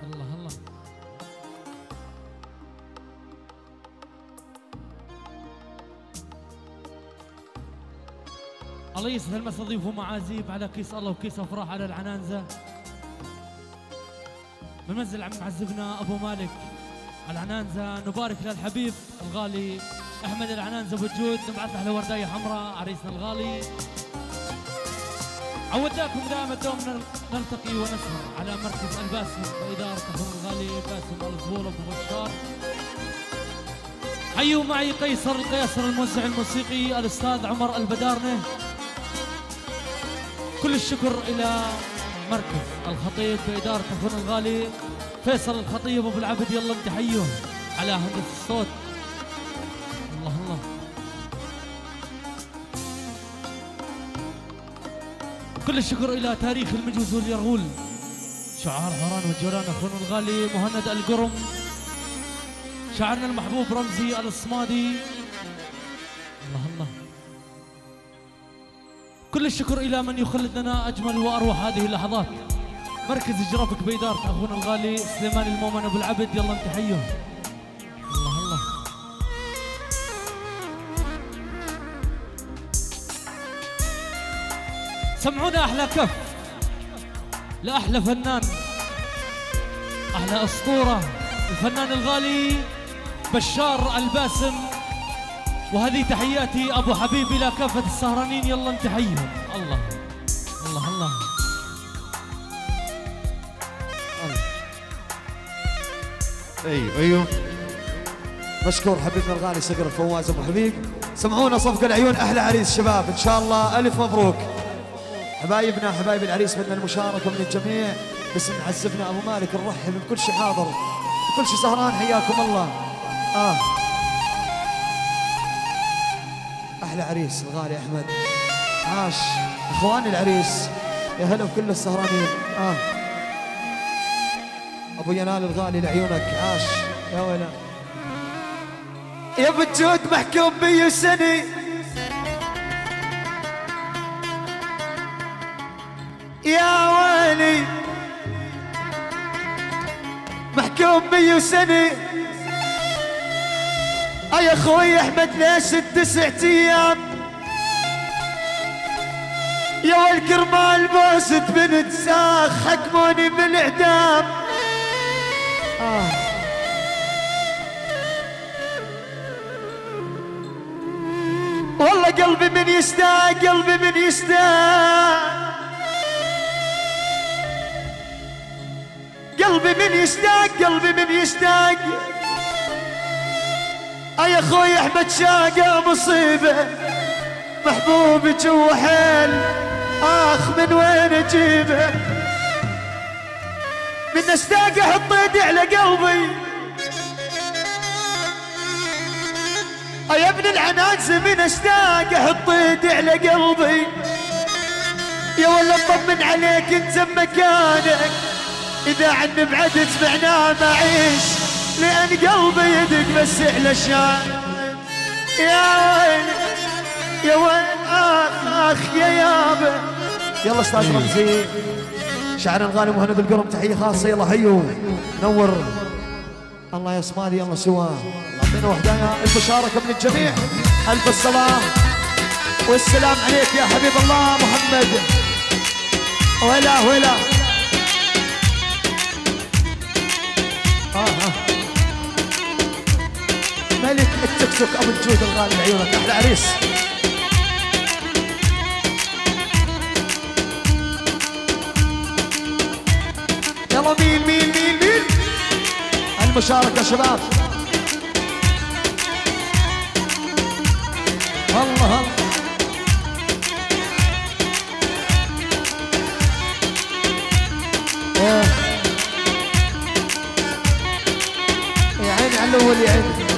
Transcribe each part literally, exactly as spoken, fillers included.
الله الله. الله يسهل مصاديف ومعازيب على كيس الله وكيس افراح على العنانزه. بننزل عم معزبنا ابو مالك العنانزه، نبارك للحبيب الغالي احمد العنانزه ابو الجود، نبعث له وردايه حمراء عريسنا الغالي. عودناكم دائما دوم نلتقي ونسهر على مركز الباسم باداره اخونا الغالي باسم الزبور ابو بشار. حيوا معي قيصر القيصر الموزع الموسيقي الاستاذ عمر البدارنه. كل الشكر الى مركز الخطيب باداره اخونا الغالي فيصل الخطيب ابو العبد، يلا انتحيوه على هندسه الصوت. الله الله. كل الشكر الى تاريخ المجوز واليرغول شعار حوران والجولان اخونا الغالي مهند القرم، شاعرنا المحبوب رمزي الصمادي. الله الله. كل الشكر الى من يخلد لنا اجمل واروع هذه اللحظات، مركز الجرافيك باداره اخونا الغالي سليمان المؤمن ابو العبد، يلا انتحيوه. الله الله. سمعونا احلى كف لاحلى فنان، احلى اسطوره الفنان الغالي بشار الباسم، وهذه تحياتي ابو حبيب الى كافه السهرانين، يلا انتحيهم. الله الله الله. ايوه ايوه مشكور حبيبنا الغالي صقر الفواز ابو حبيب. سمعونا صفقه العيون احلى عريس شباب ان شاء الله، الف مبروك حبايبنا حبايب العريس، بدنا المشاركه من الجميع، بس نعزفنا ابو مالك نرحب بكل شيء حاضر بكل شيء سهران، حياكم الله. اه احلى عريس الغالي احمد، عاش اخواني العريس، يا هلا بكل السهرانين. اه ابو ينال الغالي لعيونك، عاش يا ويلا. يا ابو الجود محكوم بي سني، يا ويلي محكوم بي سني. يا اخوي احمد ليش التسع ايام، يا والكرمال بوسة بنت ساخ حكموني بالاعدام. آه. والله قلبي من يشتاق، قلبي من يشتاق، قلبي من يشتاق، قلبي من يشتاق. يا اخوي احمد شاقة مصيبة، محبوبي جوا حيل، اخ من وين اجيبه؟ من اشتاق احط ايدي على قلبي. يا ابن العنانزة من اشتاق احط ايدي على قلبي. يا ولا اطمن عليك انت بمكانك، اذا عني بعدت معناه ما اعيش، لان قلبي يدق بس علشان. يا ويل يا ويل اخ اخ يا يابا. يلا استاذ رمزي شاعرنا الغالي مهند القرم، تحيه خاصه، يلا هيو نور. الله يا صمالي يلا سوا، اعطينا وحدايا المشاركه من الجميع. الف الصلاه والسلام عليك يا حبيب الله محمد. ولا ولا آه آه. ملك التيك توك ابو الجود الغالي لعيونك، احلى عريس. يلا مين مين مين مين المشاركة شباب. الله الله يا عيني على الاول يا عيني.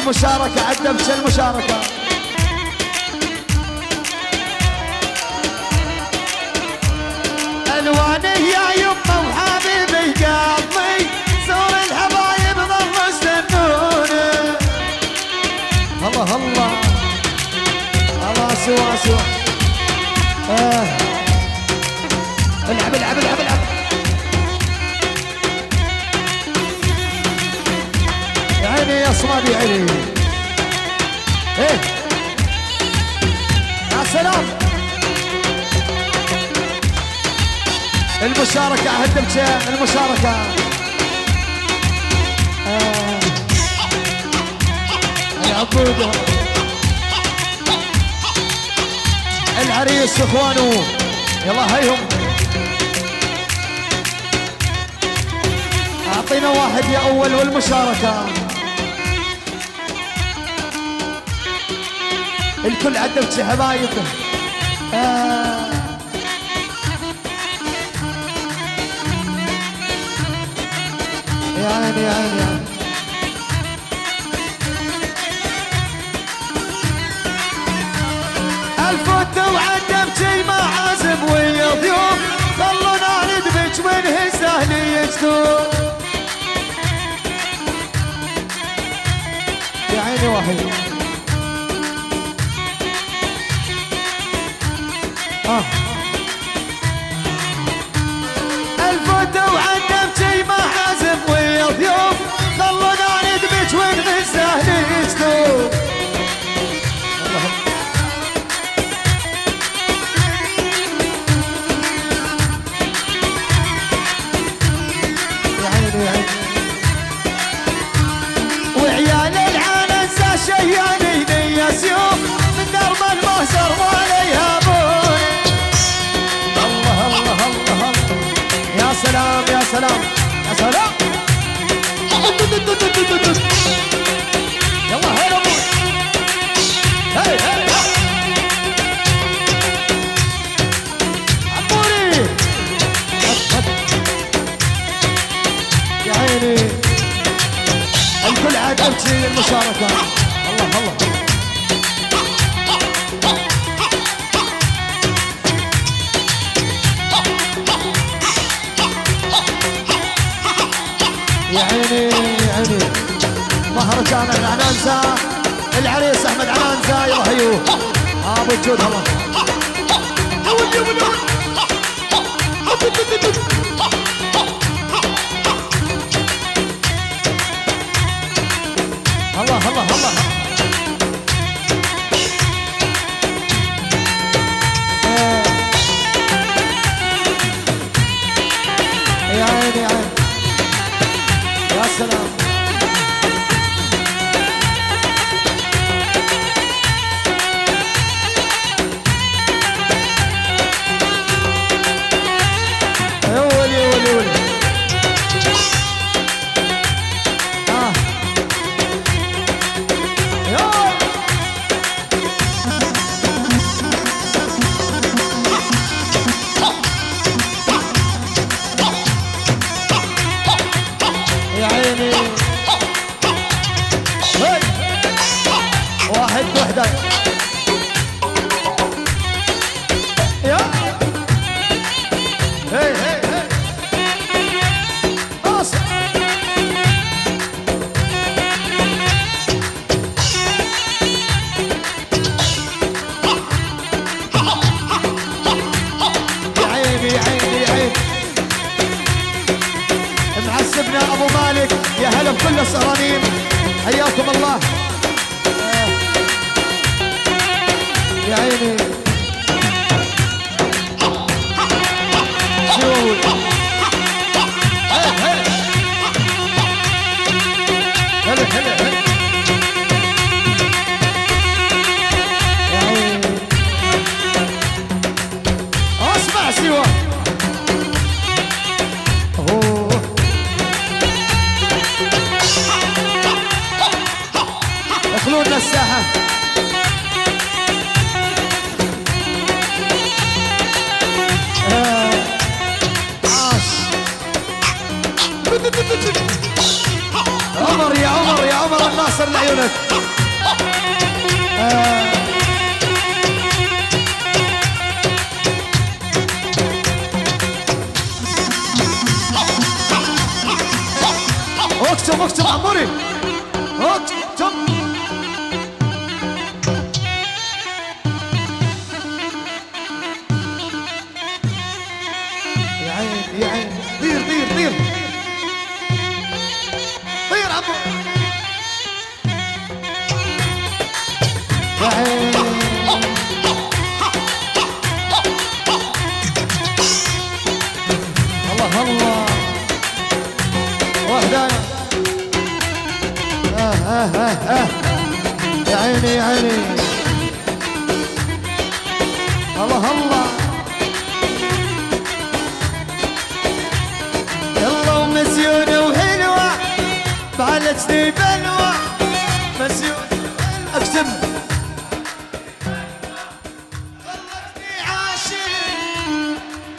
المشاركة عدمت المشاركة. الوانه يا يمه وحبيبي قلبي زور الحبايب ظل يستنونه. الله الله الله سوا سوا. آه. العب العب العب العب. يا عيني يا صمادي يا عيني. ايه يا سلام. المشاركة عهد بشيء المشاركة. آه. العبودة العريس اخوانه يلا هيهم. اعطينا واحد يا اول والمشاركة. الكل عدمت حبايبه. آه. يا عيني يا عيني يا عيني. الفوت وعدمتي مع عزم ويا ضيوف خلونا ندمج من هزه ليجتوب. يا عيني واحد. آه. الفوت وعدمتي مع عزم ويا ضيوف خلونا ندمج من هزه ليجتوب. وعيال العنزة شيانين يا سيوف من درب المهزر ولا يهابون. الله الله الله الله. يا سلام يا سلام يا سلام. يلا هيا ابوي. هي هي عموري. يا عيني الكل عدمت لي المشاركة. الله الله. يا عيني يا عيني. مهرجان العنانزة العريس احمد عنانزة يلا هيو. ابو الجود الله. الله الله الله. آه. يا عيني يا عيني يا سلام. يا ولي يا ولي يا ولي. آه. يا عيني. هي واحد وحدة. يا هي هي هي اصل. يا عيني يا عيني يا عيني. معسبنا ابو مالك يا هلا بكل السهرانين حياكم الله. آه. يا عيني شو هلا هلا هلا هلا. يا عيني اسمع سوا. خلونا الساحة. آه. عاش. عمر يا عمر يا عمر الناصر لعيونك. آه. اكتب اكتب عموري اكتب. يا عين يا عين طير طير طير طير عمو يا عين. الله الله وحدانا. آه آه آه آه. يا عيني يا عيني. الله الله. يلا ومسيونة وحلوة بعلتني بلوى مسيونة اكتم. خلتني عاشق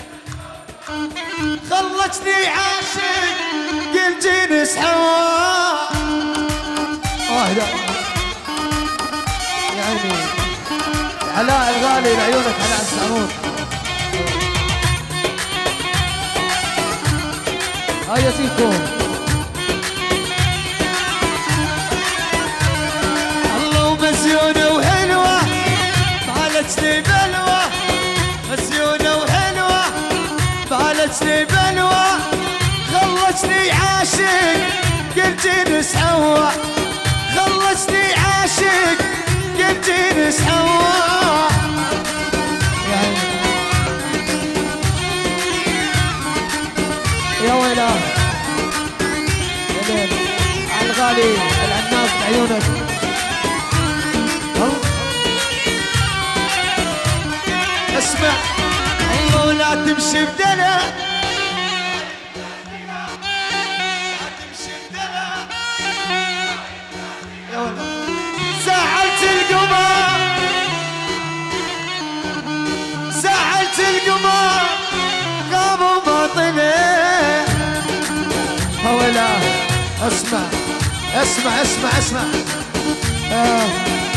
خلتني عاشق قل جنس حوا. واحدة يا عيني. علاء الغالي لعيونك علاء السعمود. هيا فيكم. الله ومسيونة وحلوة بعلتني بلوى مسيونة وحلوة بعلتني بلوى خلتني عاشق قل جنس حوا. خلتني عاشق قل جنس حوا. يا ويلاه يا ليل على الغالي العناف بعيونك. اسمع الله ولا تمشي بدنا زعلت القمر زعلت القمر غابوا باطنه. ولا اسمع اسمع اسمع اسمع. آه.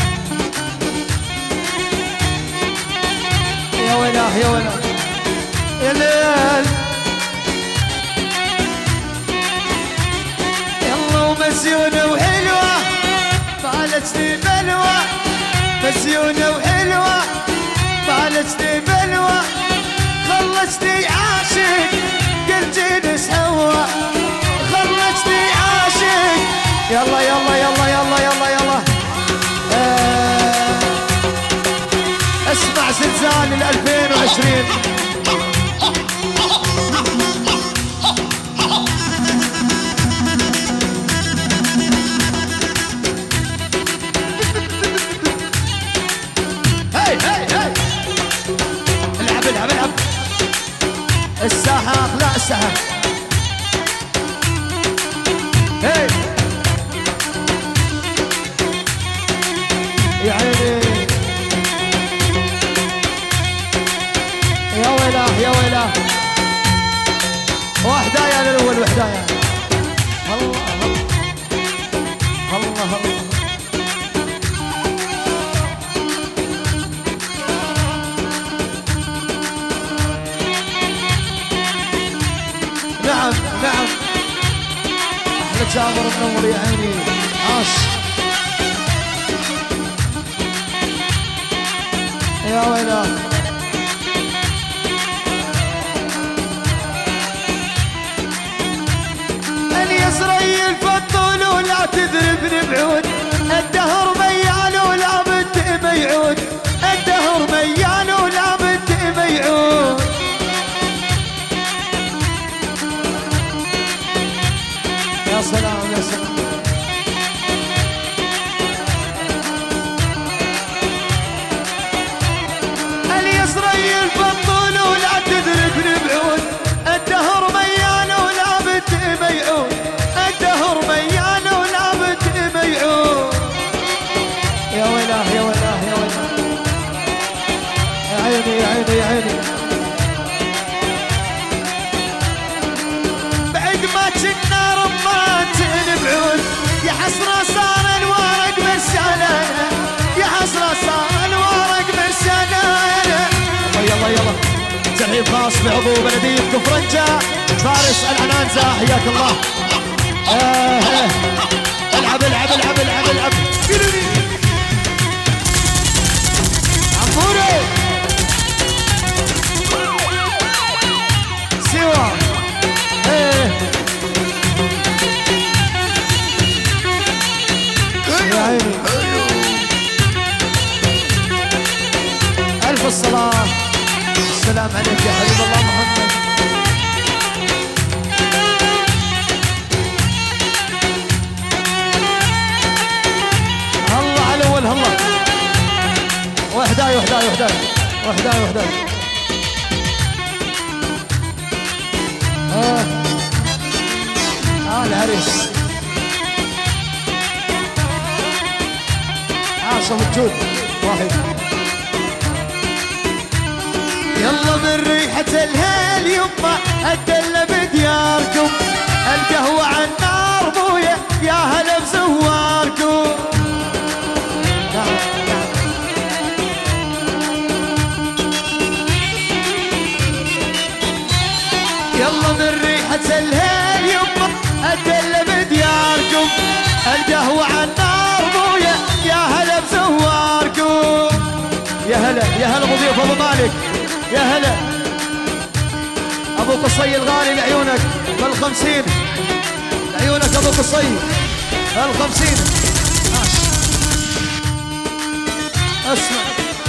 يا ويلاه يا ويلاه يا ليل. يلا ومسيونة وحلوة بعلتني بلوى مسيونة وحلوة بعلتني بلوى خلتني عاشق قل جنس حوا. خلتني عاشق. يلا يلا يلا يلا يلا يلا. آه. اسمع زلزال ال ألفين وعشرين. هاي هاي هاي العب العب العب. الساحة اخلاء الساحة. هاي يا عيني. يا ويلاه يا ويلاه. وحدايا للاول وحدايا. الله الله الله الله. نعم نعم احلى جابر منور يا عيني. عاش يا ويلاه. اليسري الفضول ولا تذربني بعود. الدهر ميال ولا بنت ميعود. الدهر ميال ولا بنت ميعود. يا سلام يا سلام. اليسري الفضول ولا تذربني بعود. الدهر ميال ولا بنت ميعود. الدهر ميال ولا بنت ميعود. ترحيب خاص بعضو بلدية كفرنجة فارس العنانزة حياك الله. آه آه. العب العب العب العب العب عموري سوا ايه يا عيني ألف الصلاة السلام عليك يا حبيب الله محمد. الله على اول الله وحداي وحداي وحداي وحداي وحداي اه اه العريس عاصم الجود واحد. يلا من ريحة الهيل يما اتدلى بدياركم القهوة على النار بويا يا هلا بزواركم. يلا من ريحة الهيل يما اتدلى بدياركم القهوة على النار بويا يا هلا بزواركم. يا هلا يا هلا ابو ضيف ابو مالك يا هلا ابو قصي الغالي لعيونك بالخمسين لعيونك ابو قصي بالخمسين. اسمع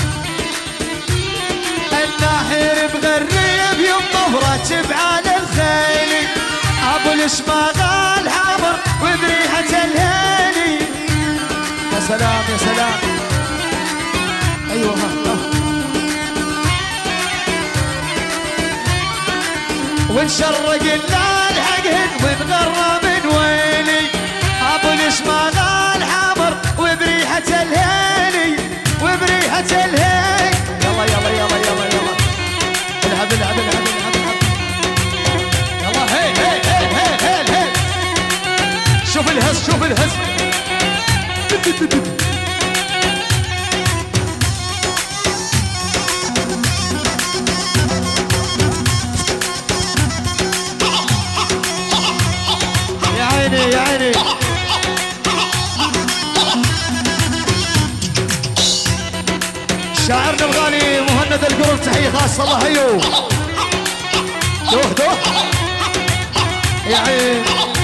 الناحير بغريب يما وراكب على الخيل ابو الشماغال حاضر وبريحة الهيلي. يا سلام يا سلام ايوه ها ها ونشرق الليل حقهن ونغرى من ويلي ابو الشماغال حاضر وبريحة الهيلي وبريحة الهيل. يلا يلا يلا يلا يلا العب العب العب العب العب يلا هي هي هي هي هي هي شوف الهز شوف الهز يا عيني يا عيني. شاعرنا الغالي مهند القرم تحية خاصة الله هيو دوح دوح يا عين.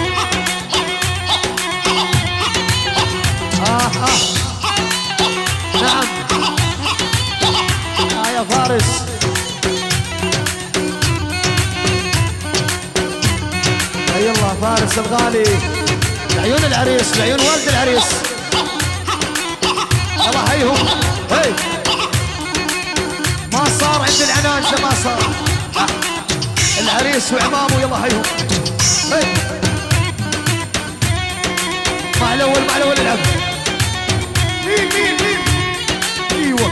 آه آه نعم آه يا فارس اي الله فارس الغالي لعيون العريس لعيون والد العريس الله هيهم هي ما صار عند العنانسة ما صار آه. العريس وعمامه يلا هيهم هي مع الاول مع الاول العب مين مين مين ايوه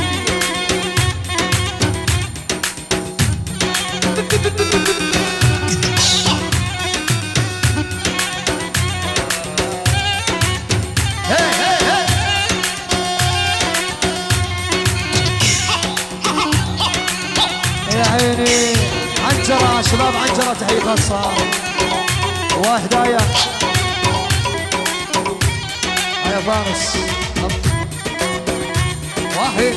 عيني عنجرة شباب عنجرة تحية خاصة وهدايا يا فارس واحد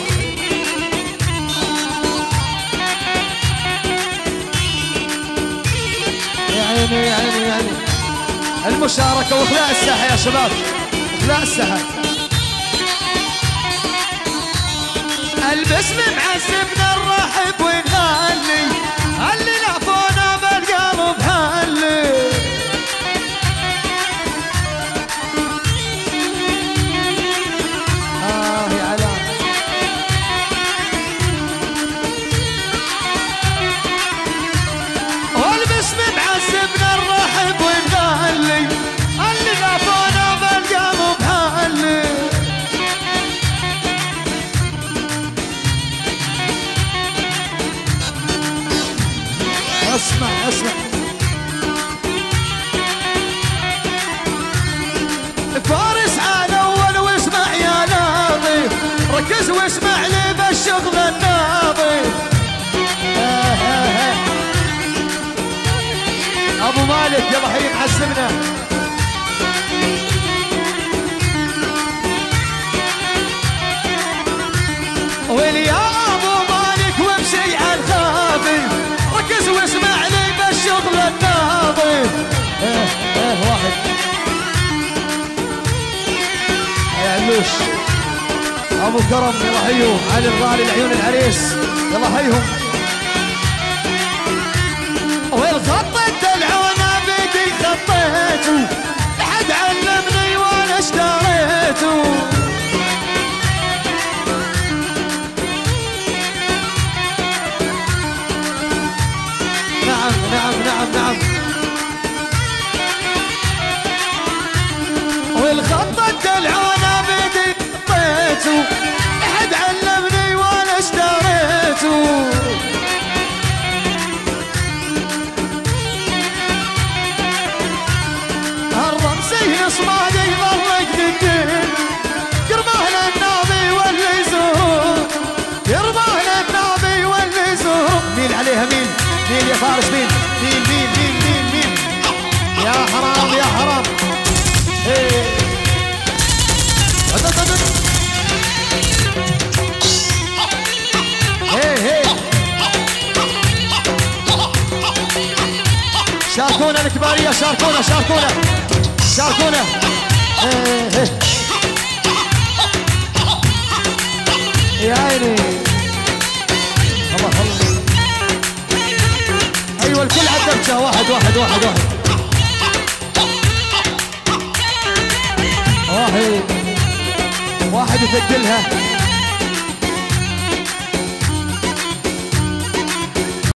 يا عيني يا عيني يا عيني المشاركة واخلاء الساحة يا شباب اخلاء الساحة. البسم معذبنا الرحب ونهلي هلي لعفونا بالقلب هلي آه يا علا والبسم معذبنا الرحب ونهلي هلي لعفونا بالقلب هلي. اسمع اسمع فارس على اول واسمع يا ناظر ركز واسمع لي بالشغل الناظر. يسلمنا. ويلي يا ابو مالك وامشي على الخافي، ركز واسمع لي بالشغل الناظف. ايه ايه واحد يا علوش ابو كرم، يلا حيهم علي الغالي لعيون العريس، يلا حيهم. والخط الدلعونه بيدي خطيته، لحد علمني وانا اشتريته. نعم نعم نعم نعم. والخط الدلعونه بيدي خطيته، لحد علمني وانا اشتريته. الرمسي صمادي ضرق الدين، قربان النبي واللي يزور، قربان النبي واللي يزور. مين عليها مين؟ مين يا فارس مين؟ مين مين مين مين مين؟ يا حرام يا حرام. ايه ايه ايه شاركونا الكبارية، شاركونا شاركونا شاركونا. ايه ايه يا عيني الله الله. ايوه الكل على الدبكة، واحد واحد واحد واحد واحد واحد يثقلها.